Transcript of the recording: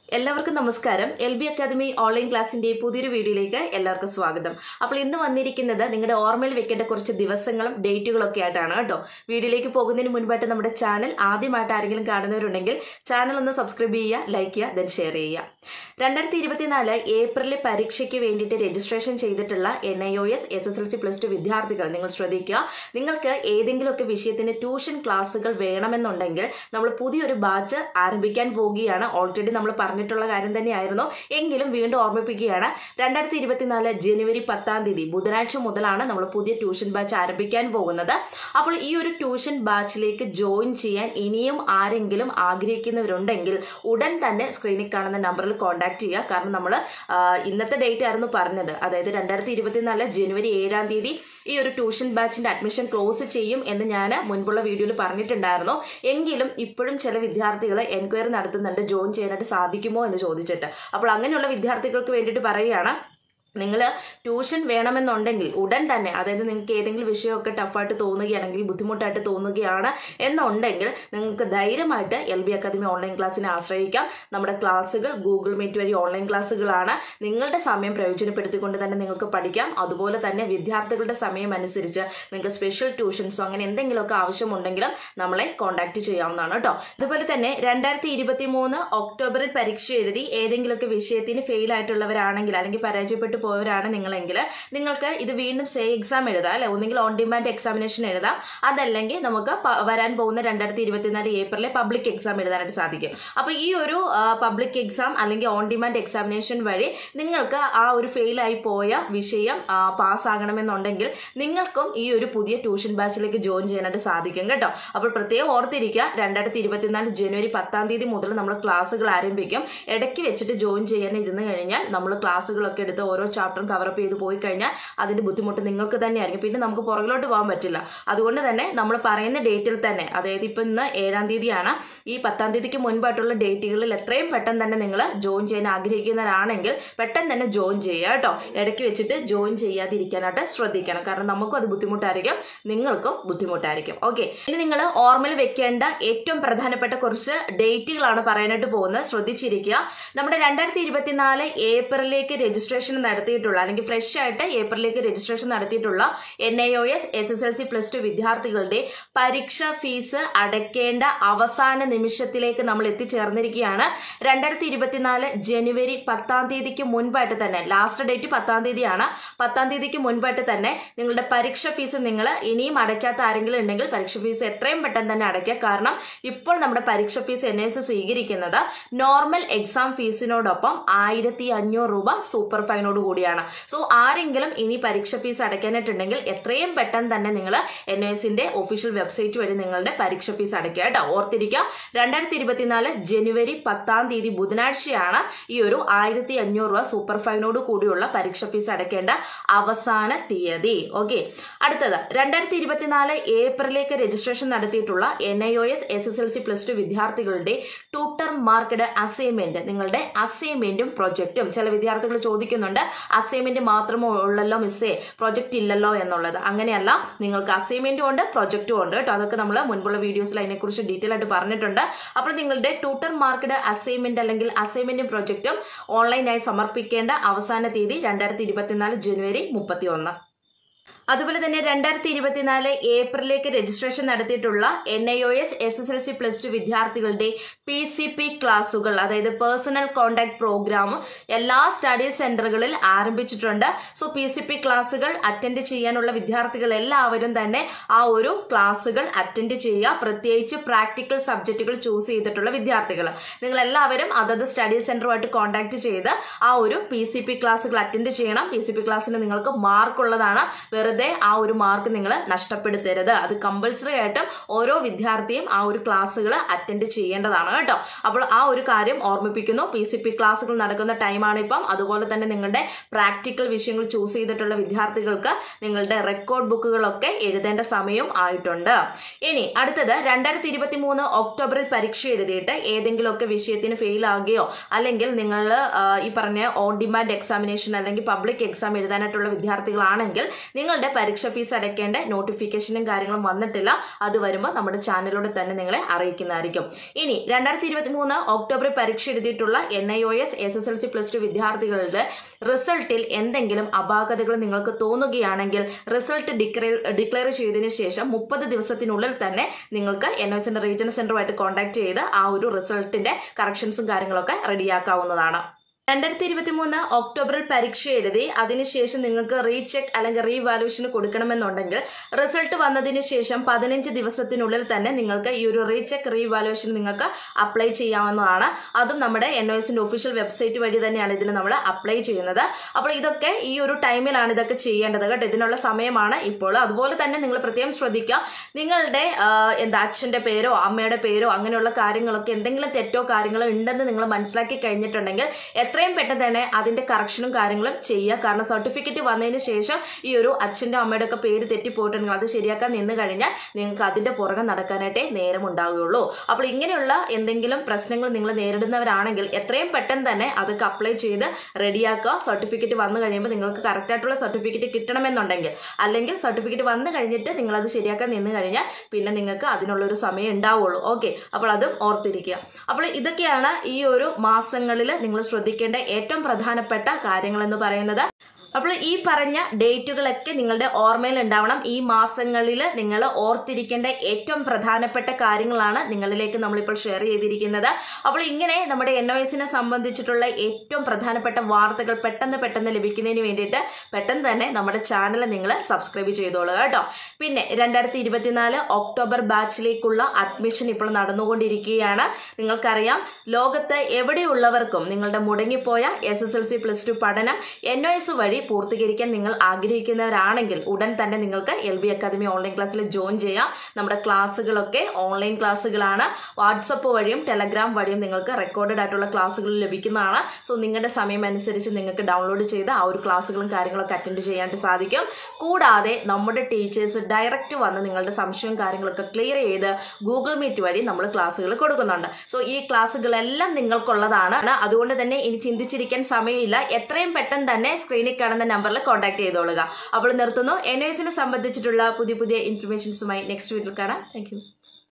എല്ലാവർക്കും നമസ്കാരം. LB academy online ക്ലാസിന്റെ പുതിയൊരു വീഡിയോയിലേക്ക് എല്ലാവർക്കും സ്വാഗതം. അപ്പോൾ ഇന്ന് വന്നിരിക്കുന്നത് നിങ്ങളുടെ ഓർമ്മയിൽ വെക്കേണ്ട കുറച്ച് ദിവസങ്ങളും ഡേറ്റുകളും ഒക്കെ ആയിട്ടാണ് കേട്ടോ. വീഡിയോയിലേക്ക് പോകുന്നതിന് മുൻപായിട്ട് നമ്മുടെ ചാനൽ ആദ്യമായിട്ട് ആരെങ്കിലും കാണുന്നവരുണ്ടെങ്കിൽ ചാനൽ ഒന്ന് സബ്സ്ക്രൈബ് ചെയ്യുക, ലൈക്ക് ചെയ്യുക, ദെൻ ഷെയർ ചെയ്യുക. 2024 ഏപ്രിലിൽ പരീക്ഷയ്ക്ക് വേണ്ടിയിട്ട് രജിസ്ട്രേഷൻ ചെയ്തിട്ടുള്ള NIOS SSLC +2 വിദ്യാർത്ഥികൾ നിങ്ങൾ ശ്രദ്ധിക്കുക. നിങ്ങൾക്ക് ഏതെങ്കിലുമൊക്കെ വിഷയത്തിന് ട്യൂഷൻ ക്ലാസ്സുകൾ വേണമെന്നുണ്ടെങ്കിൽ നമ്മൾ പുതിയൊരു ബാച്ച് ആരംഭിക്കാൻ പോവുകയാണ്. ഓൾറെഡി നമ്മൾ പറഞ്ഞിട്ടുള്ള കാര്യം തന്നെയായിരുന്നു, എങ്കിലും വീണ്ടും ഓർമ്മിപ്പിക്കുകയാണ്. 2024 ജനുവരി 10 ബുധനാഴ്ച മുതലാണ് നമ്മൾ പുതിയ ട്യൂഷൻ ബാച്ച് ആരംഭിക്കാൻ പോകുന്നത്. അപ്പോൾ ഈ ഒരു ട്യൂഷൻ ബാച്ചിലേക്ക് ജോയിൻ ചെയ്യാൻ ഇനിയും ആരെങ്കിലും ആഗ്രഹിക്കുന്നവരുണ്ടെങ്കിൽ ഉടൻ തന്നെ സ്ക്രീനിൽ കാണുന്ന നമ്പറിൽ കോൺടാക്ട് ചെയ്യുക. കാരണം നമ്മൾ ഇന്നത്തെ ഡേറ്റ് ആയിരുന്നു പറഞ്ഞത്, അതായത് 2024 ജനുവരി 7 ഈ ഒരു ട്യൂഷൻ ബാച്ചിന്റെ അഡ്മിഷൻ ക്ലോസ് ചെയ്യും എന്ന് ഞാൻ മുൻപുള്ള വീഡിയോയിൽ പറഞ്ഞിട്ടുണ്ടായിരുന്നു. എങ്കിലും ഇപ്പോഴും ചില വിദ്യാർത്ഥികൾ എൻക്വയറി നടത്തുന്നുണ്ട് ജോയിൻ ചെയ്യാനായിട്ട് സാധിക്കുമോ എന്ന് ചോദിച്ചിട്ട്. അപ്പോൾ അങ്ങനെയുള്ള വിദ്യാർത്ഥികൾക്ക് വേണ്ടിയിട്ട് പറയുകയാണ്, നിങ്ങൾ ട്യൂഷൻ വേണമെന്നുണ്ടെങ്കിൽ ഉടൻ തന്നെ, അതായത് നിങ്ങൾക്ക് ഏതെങ്കിലും വിഷയമൊക്കെ ടഫായിട്ട് തോന്നുകയാണെങ്കിൽ, ബുദ്ധിമുട്ടായിട്ട് തോന്നുകയാണ് എന്നുണ്ടെങ്കിൽ നിങ്ങൾക്ക് ധൈര്യമായിട്ട് LB അക്കാദമി ഓൺലൈൻ ക്ലാസ്സിനെ ആശ്രയിക്കാം. നമ്മുടെ ക്ലാസ്സുകൾ ഗൂഗിൾ മീറ്റ് വഴി ഓൺലൈൻ ക്ലാസ്സുകളാണ്. നിങ്ങളുടെ സമയം പ്രയോജനപ്പെടുത്തിക്കൊണ്ട് തന്നെ നിങ്ങൾക്ക് പഠിക്കാം. അതുപോലെ തന്നെ വിദ്യാർത്ഥികളുടെ സമയം അനുസരിച്ച് നിങ്ങൾക്ക് സ്പെഷ്യൽ ട്യൂഷൻസോ അങ്ങനെ എന്തെങ്കിലുമൊക്കെ ആവശ്യമുണ്ടെങ്കിലും നമ്മളെ കോൺടാക്ട് ചെയ്യാവുന്നതാണ് കേട്ടോ. അതുപോലെ തന്നെ 2023 ഒക്ടോബറിൽ പരീക്ഷ എഴുതി ഏതെങ്കിലുമൊക്കെ വിഷയത്തിന് ഫെയിൽ ആയിട്ടുള്ളവരാണെങ്കിൽ അല്ലെങ്കിൽ പരാജയപ്പെട്ടു പോയവരാണ് നിങ്ങളെങ്കിൽ നിങ്ങൾക്ക് ഇത് വീണ്ടും എക്സാം എഴുതാം അല്ലെ. ഒന്നെങ്കിൽ ഓൺ ഡിമാൻഡ് എക്സാമിനേഷൻ എഴുതാം, അതല്ലെങ്കിൽ നമുക്ക് വരാൻ പോകുന്ന 2024 ഏപ്രിലെ പബ്ലിക് എക്സാം എഴുതാനായിട്ട് സാധിക്കും. അപ്പൊ ഈ ഒരു പബ്ലിക് എക്സാം അല്ലെങ്കിൽ ഓൺ ഡിമാൻഡ് എക്സാമിനേഷൻ വഴി നിങ്ങൾക്ക് ആ ഒരു ഫെയിൽ ആയി പോയ വിഷയം പാസ്സാകണമെന്നുണ്ടെങ്കിൽ നിങ്ങൾക്കും ഈ ഒരു പുതിയ ട്യൂഷൻ ബാച്ചിലേക്ക് ജോയിൻ ചെയ്യാനായിട്ട് സാധിക്കും കേട്ടോ. അപ്പോൾ പ്രത്യേകം ഓർത്തിരിക്കുക, 2024 ജനുവരി 10 മുതൽ നമ്മൾ ക്ലാസ്സുകൾ ആരംഭിക്കും. ഇടയ്ക്ക് വെച്ചിട്ട് ജോയിൻ ചെയ്യാൻ ഇരുന്ന് കഴിഞ്ഞാൽ നമ്മൾ ക്ലാസ്സുകളൊക്കെ എടുത്ത് ഓരോ ചാപ്റ്ററും കവറപ്പ് ചെയ്ത് പോയി കഴിഞ്ഞാൽ അതിന്റെ ബുദ്ധിമുട്ട് നിങ്ങൾക്ക് തന്നെയായിരിക്കും. പിന്നെ നമുക്ക് പുറകിലോട്ട് പോകാൻ പറ്റില്ല. അതുകൊണ്ട് തന്നെ നമ്മൾ പറയുന്ന ഡേറ്റിൽ തന്നെ, അതായത് ഇപ്പൊ ഇന്ന് 7 ഈ 10 മുൻപായിട്ടുള്ള ഡേറ്റുകളിൽ എത്രയും പെട്ടെന്ന് തന്നെ നിങ്ങൾ ജോയിൻ ചെയ്യാൻ ആഗ്രഹിക്കുന്നവരാണെങ്കിൽ പെട്ടെന്ന് തന്നെ ജോയിൻ ചെയ്യുക കേട്ടോ. ഇടയ്ക്ക് വെച്ചിട്ട് ജോയിൻ ചെയ്യാതിരിക്കാനായിട്ട് ശ്രദ്ധിക്കണം. കാരണം നമുക്കും അത് ബുദ്ധിമുട്ടായിരിക്കും, നിങ്ങൾക്കും ബുദ്ധിമുട്ടായിരിക്കും. ഓക്കെ, ഇനി നിങ്ങൾ ഓർമ്മയിൽ വെക്കേണ്ട ഏറ്റവും പ്രധാനപ്പെട്ട കുറച്ച് ഡേറ്റുകളാണ് പറയാനായിട്ട് പോകുന്നത്. ശ്രദ്ധിച്ചിരിക്കുക. നമ്മുടെ 2024 ഏപ്രിലേക്ക് രജിസ്ട്രേഷൻ നടത്തിയിട്ടുള്ള അല്ലെങ്കിൽ ഫ്രഷ് ആയിട്ട് ഏപ്രിലേക്ക് രജിസ്ട്രേഷൻ നടത്തിയിട്ടുള്ള NIOS SSLC +2 വിദ്യാർത്ഥികളുടെ പരീക്ഷ ഫീസ് അടയ്ക്കേണ്ട അവസാന നിമിഷത്തിലേക്ക് നമ്മൾ എത്തിച്ചേർന്നിരിക്കുകയാണ്. 2024 ജനുവരി 10 മുൻപായിട്ട് തന്നെ, ലാസ്റ്റ് ഡേറ്റ് 10 10 മുൻപായിട്ട് തന്നെ നിങ്ങളുടെ പരീക്ഷ ഫീസ് നിങ്ങൾ ഇനിയും അടയ്ക്കാത്ത ആരെങ്കിലും ഉണ്ടെങ്കിൽ പരീക്ഷ ഫീസ് എത്രയും പെട്ടെന്ന് തന്നെ അടയ്ക്കുക. കാരണം ഇപ്പോൾ നമ്മുടെ പരീക്ഷ ഫീസ് NIOS സ്വീകരിക്കുന്നത് നോർമൽ എക്സാം ഫീസിനോടൊപ്പം 1500 രൂപ സൂപ്പർ ഫൈനോട് കൂടിയാണ്. സോ ആരെങ്കിലും ഇനി പരീക്ഷ ഫീസ് അടയ്ക്കാനായിട്ടുണ്ടെങ്കിൽ എത്രയും പെട്ടെന്ന് തന്നെ നിങ്ങൾ NIOSന്റെ ഒഫീഷ്യൽ വെബ്സൈറ്റ് വഴി നിങ്ങളുടെ പരീക്ഷ ഫീസ് അടയ്ക്കുക കേട്ടോ. ഓർത്തിരിക്കുക, 2024 ജനുവരി 10 ബുധനാഴ്ചയാണ് ഈ ഒരു 1500 രൂപ സൂപ്പർ ഫൈനോട് കൂടിയുള്ള പരീക്ഷ ഫീസ് അടയ്ക്കേണ്ട അവസാന തീയതി. ഓക്കെ, അടുത്തത് 2024 ഏപ്രിലേക്ക് രജിസ്ട്രേഷൻ നടത്തിയിട്ടുള്ള NIOS SSLC +2 വിദ്യാർത്ഥികളുടെ ട്യൂട്ടർ മാർക്ക്ഡ് അസൈൻമെന്റ്, നിങ്ങളുടെ അസൈൻമെന്റും പ്രൊജക്റ്റും. ചില വിദ്യാർത്ഥികൾ ചോദിക്കുന്നുണ്ട്, അസൈൻമെന്റ് മാത്രമേ ഉള്ളല്ലോ മിസ്സേ, പ്രൊജക്ട് ഇല്ലല്ലോ എന്നുള്ളത്. അങ്ങനെയല്ല, നിങ്ങൾക്ക് അസൈൻമെന്റും ഉണ്ട്, പ്രൊജക്റ്റും ഉണ്ട് കേട്ടോ. അതൊക്കെ നമ്മൾ മുൻപുള്ള വീഡിയോസിൽ അതിനെക്കുറിച്ച് ഡീറ്റെയിൽ ആയിട്ട് പറഞ്ഞിട്ടുണ്ട്. അപ്പോൾ നിങ്ങളുടെ ട്യൂട്ടർ മാർക്ക്ഡ് അസൈൻമെന്റ് അല്ലെങ്കിൽ അസൈൻമെന്റും പ്രൊജക്റ്റും ഓൺലൈനായി സമർപ്പിക്കേണ്ട അവസാന തീയതി 2024 ജനുവരി 31. അതുപോലെ തന്നെ 2024 ഏപ്രിലേക്ക് രജിസ്ട്രേഷൻ നടത്തിയിട്ടുള്ള NIOS SSLC +2 വിദ്യാർത്ഥികളുടെ PCP ക്ലാസുകൾ, അതായത് പേഴ്സണൽ കോണ്ടാക്ട് പ്രോഗ്രാം എല്ലാ സ്റ്റഡി സെന്ററുകളിൽ ആരംഭിച്ചിട്ടുണ്ട്. സോ PCP ക്ലാസുകൾ അറ്റൻഡ് ചെയ്യാനുള്ള വിദ്യാർത്ഥികൾ എല്ലാവരും തന്നെ ആ ഒരു ക്ലാസുകൾ അറ്റൻഡ് ചെയ്യുക. പ്രത്യേകിച്ച് പ്രാക്ടിക്കൽ സബ്ജക്റ്റുകൾ ചൂസ് ചെയ്തിട്ടുള്ള വിദ്യാർത്ഥികൾ നിങ്ങൾ എല്ലാവരും അതത് സ്റ്റഡി സെന്ററുമായിട്ട് കോണ്ടാക്ട് ചെയ്ത് ആ ഒരു PCP ക്ലാസുകൾ അറ്റൻഡ് ചെയ്യണം. PCP ക്ലാസ്സിന് നിങ്ങൾക്ക് മാർക്ക് ഉള്ളതാണ്. വെറുതെ ആ ഒരു മാർക്ക് നിങ്ങൾ നഷ്ടപ്പെടുത്തരുത്. അത് കമ്പൽസറി ആയിട്ടും ഓരോ വിദ്യാർത്ഥിയും ആ ഒരു ക്ലാസ്സുകൾ അറ്റൻഡ് ചെയ്യേണ്ടതാണ് കേട്ടോ. അപ്പോൾ ആ ഒരു കാര്യം ഓർമ്മിപ്പിക്കുന്നു. PCP ക്ലാസ്സുകൾ നടക്കുന്ന ടൈമാണ് ഇപ്പം. അതുപോലെ തന്നെ നിങ്ങളുടെ പ്രാക്ടിക്കൽ വിഷയങ്ങൾ ചൂസ് ചെയ്തിട്ടുള്ള വിദ്യാർത്ഥികൾക്ക് നിങ്ങളുടെ റെക്കോർഡ് ബുക്കുകളൊക്കെ എഴുതേണ്ട സമയവും ആയിട്ടുണ്ട്. ഇനി അടുത്തത് 2023 ഒക്ടോബറിൽ പരീക്ഷ എഴുതിയിട്ട് ഏതെങ്കിലുമൊക്കെ വിഷയത്തിന് ഫെയിൽ ആകുകയോ അല്ലെങ്കിൽ നിങ്ങൾ ഈ പറഞ്ഞ ഓൺ ഡിമാൻഡ് എക്സാമിനേഷൻ അല്ലെങ്കിൽ പബ്ലിക് എക്സാം എഴുതാനായിട്ടുള്ള വിദ്യാർത്ഥികളാണെങ്കിൽ നിങ്ങളുടെ പരീക്ഷ ഫീസ് അടയ്ക്കേണ്ട നോട്ടിഫിക്കേഷനും കാര്യങ്ങളും വന്നിട്ടില്ല. അത് വരുമ്പോൾ നമ്മുടെ ചാനലിലൂടെ തന്നെ നിങ്ങളെ അറിയിക്കുന്നതായിരിക്കും. ഇനി 2023 ഒക്ടോബർ പരീക്ഷ എഴുതിയിട്ടുള്ള NIOS SSLC +2 വിദ്യാർത്ഥികളുടെ റിസൾട്ടിൽ എന്തെങ്കിലും അപാകതകൾ നിങ്ങൾക്ക് തോന്നുകയാണെങ്കിൽ റിസൾട്ട് ഡിക്ലെയർ ചെയ്തതിനു ശേഷം 30 ദിവസത്തിനുള്ളിൽ തന്നെ നിങ്ങൾക്ക് NIOSന്റെ റീജിയണൽ സെന്ററുമായിട്ട് കോൺടാക്ട് ചെയ്ത് ആ ഒരു റിസൾട്ടിന്റെ കറക്ഷൻസും കാര്യങ്ങളൊക്കെ റെഡിയാക്കാവുന്നതാണ്. 2023 ഒക്ടോബറിൽ പരീക്ഷ എഴുതി അതിനുശേഷം നിങ്ങൾക്ക് റീചെക്ക് അല്ലെങ്കിൽ റീവാലുവേഷന് കൊടുക്കണമെന്നുണ്ടെങ്കിൽ റിസൾട്ട് വന്നതിന് ശേഷം 15 ദിവസത്തിനുള്ളിൽ തന്നെ നിങ്ങൾക്ക് ഈ ഒരു റീചെക്ക് റീവാലുവേഷൻ നിങ്ങൾക്ക് അപ്ലൈ ചെയ്യാവുന്നതാണ്. അതും നമ്മുടെ NIOSന്റെ ഒഫീഷ്യൽ വെബ്സൈറ്റ് വഴി തന്നെയാണ് ഇതിൽ നമ്മൾ അപ്ലൈ ചെയ്യുന്നത്. അപ്പോൾ ഇതൊക്കെ ഈ ഒരു ടൈമിലാണ് ഇതൊക്കെ ചെയ്യേണ്ടത് കേട്ടോ. ഇതിനുള്ള സമയമാണ് ഇപ്പോൾ. അതുപോലെ തന്നെ നിങ്ങൾ പ്രത്യേകം ശ്രദ്ധിക്കുക, നിങ്ങളുടെ അച്ഛന്റെ പേരോ അമ്മയുടെ പേരോ അങ്ങനെയുള്ള കാര്യങ്ങളൊക്കെ എന്തെങ്കിലും തെറ്റോ കാര്യങ്ങളോ ഉണ്ടെന്ന് നിങ്ങൾ മനസ്സിലാക്കി കഴിഞ്ഞിട്ടുണ്ടെങ്കിൽ എത്രയും പെട്ടെന്ന് തന്നെ അതിന്റെ കറക്ഷനും കാര്യങ്ങളും ചെയ്യുക. കാരണം സർട്ടിഫിക്കറ്റ് വന്നതിന് ശേഷം ഈ ഒരു അച്ഛന്റെ അമ്മയുടെ ഒക്കെ പേര് തെറ്റിപ്പോയിട്ടുണ്ടെങ്കിൽ അത് ശരിയാക്കാൻ നിന്ന് കഴിഞ്ഞാൽ നിങ്ങൾക്ക് അതിന്റെ പുറകെ നടക്കാനായിട്ടേ നേരം ഉണ്ടാവുകയുള്ളൂ. അപ്പോൾ ഇങ്ങനെയുള്ള എന്തെങ്കിലും പ്രശ്നങ്ങൾ നിങ്ങൾ നേരിടുന്നവരാണെങ്കിൽ എത്രയും പെട്ടെന്ന് തന്നെ അതൊക്കെ അപ്ലൈ ചെയ്ത് റെഡിയാക്കുക. സർട്ടിഫിക്കറ്റ് വന്നു കഴിയുമ്പോൾ നിങ്ങൾക്ക് കറക്റ്റ് ആയിട്ടുള്ള സർട്ടിഫിക്കറ്റ് കിട്ടണമെന്നുണ്ടെങ്കിൽ, അല്ലെങ്കിൽ സർട്ടിഫിക്കറ്റ് വന്നു കഴിഞ്ഞിട്ട് നിങ്ങൾ അത് ശരിയാക്കാൻ നിന്ന് കഴിഞ്ഞാൽ പിന്നെ നിങ്ങൾക്ക് അതിനുള്ളൊരു സമയം ഉണ്ടാവുള്ളൂ. ഓക്കെ, അപ്പോൾ അതും ഓർത്തിരിക്കുക. അപ്പോൾ ഇതൊക്കെയാണ് ഈ ഒരു മാസങ്ങളിൽ നിങ്ങൾ ശ്രദ്ധിക്കേണ്ട ഏറ്റവും പ്രധാനപ്പെട്ട കാര്യങ്ങൾ എന്ന് പറയുന്നത്. അപ്പോൾ ഈ പറഞ്ഞ ഡേറ്റുകളൊക്കെ നിങ്ങളുടെ ഓർമ്മയിൽ ഉണ്ടാവണം. ഈ മാസങ്ങളിൽ നിങ്ങൾ ഓർത്തിരിക്കേണ്ട ഏറ്റവും പ്രധാനപ്പെട്ട കാര്യങ്ങളാണ് നിങ്ങളിലേക്ക് നമ്മളിപ്പോൾ ഷെയർ ചെയ്തിരിക്കുന്നത്. അപ്പോൾ ഇങ്ങനെ നമ്മുടെ NIOSനെ സംബന്ധിച്ചിട്ടുള്ള ഏറ്റവും പ്രധാനപ്പെട്ട വാർത്തകൾ പെട്ടെന്ന് ലഭിക്കുന്നതിന് വേണ്ടിയിട്ട് പെട്ടെന്ന് തന്നെ നമ്മുടെ ചാനൽ നിങ്ങൾ സബ്സ്ക്രൈബ് ചെയ്തോളുക കേട്ടോ. പിന്നെ 2024 ഒക്ടോബർ ബാച്ചിലേക്കുള്ള അഡ്മിഷൻ ഇപ്പോൾ നടന്നുകൊണ്ടിരിക്കുകയാണ്. നിങ്ങൾക്കറിയാം, ലോകത്ത് എവിടെയുള്ളവർക്കും നിങ്ങളുടെ മുടങ്ങിപ്പോയ SSLC +2 പഠനം NIOS വഴി പൂർത്തീകരിക്കാൻ നിങ്ങൾ ആഗ്രഹിക്കുന്നവരാണെങ്കിൽ ഉടൻ തന്നെ നിങ്ങൾക്ക് LB അക്കാദമി ഓൺലൈൻ ക്ലാസ്സിൽ ജോയിൻ ചെയ്യാം. നമ്മുടെ ക്ലാസ്സുകളൊക്കെ ഓൺലൈൻ ക്ലാസ്സുകളാണ്. വാട്സപ്പ് വഴിയും ടെലഗ്രാം വഴിയും നിങ്ങൾക്ക് റെക്കോർഡഡ് ആയിട്ടുള്ള ക്ലാസ്സുകൾ ലഭിക്കുന്നതാണ്. സോ നിങ്ങളുടെ സമയം അനുസരിച്ച് നിങ്ങൾക്ക് ഡൗൺലോഡ് ചെയ്ത് ആ ഒരു ക്ലാസ്സുകളും കാര്യങ്ങളൊക്കെ അറ്റൻഡ് ചെയ്യാനായിട്ട് സാധിക്കും. കൂടാതെ നമ്മുടെ ടീച്ചേഴ്സ് ഡയറക്റ്റ് വന്ന് നിങ്ങളുടെ സംശയവും കാര്യങ്ങളൊക്കെ ക്ലിയർ ചെയ്ത് ഗൂഗിൾ മീറ്റ് വഴി നമ്മൾ ക്ലാസ്സുകൾ കൊടുക്കുന്നുണ്ട്. സോ ഈ ക്ലാസ്സുകളെല്ലാം നിങ്ങൾക്കുള്ളതാണ്. അതുകൊണ്ട് തന്നെ ഇനി ചിന്തിച്ചിരിക്കാൻ സമയമില്ല. എത്രയും പെട്ടെന്ന് തന്നെ സ്ക്രീനിൽ കാണുന്ന നമ്പറിൽ കോൺടാക്ട് ചെയ്തോളുക. അപ്പോൾ നിർത്തുന്നു. NIOSനെ സംബന്ധിച്ചിട്ടുള്ള പുതിയ ഇൻഫർമേഷൻസുമായി നെക്സ്റ്റ് വീഡിയോയിൽ കാണാം. Thank U.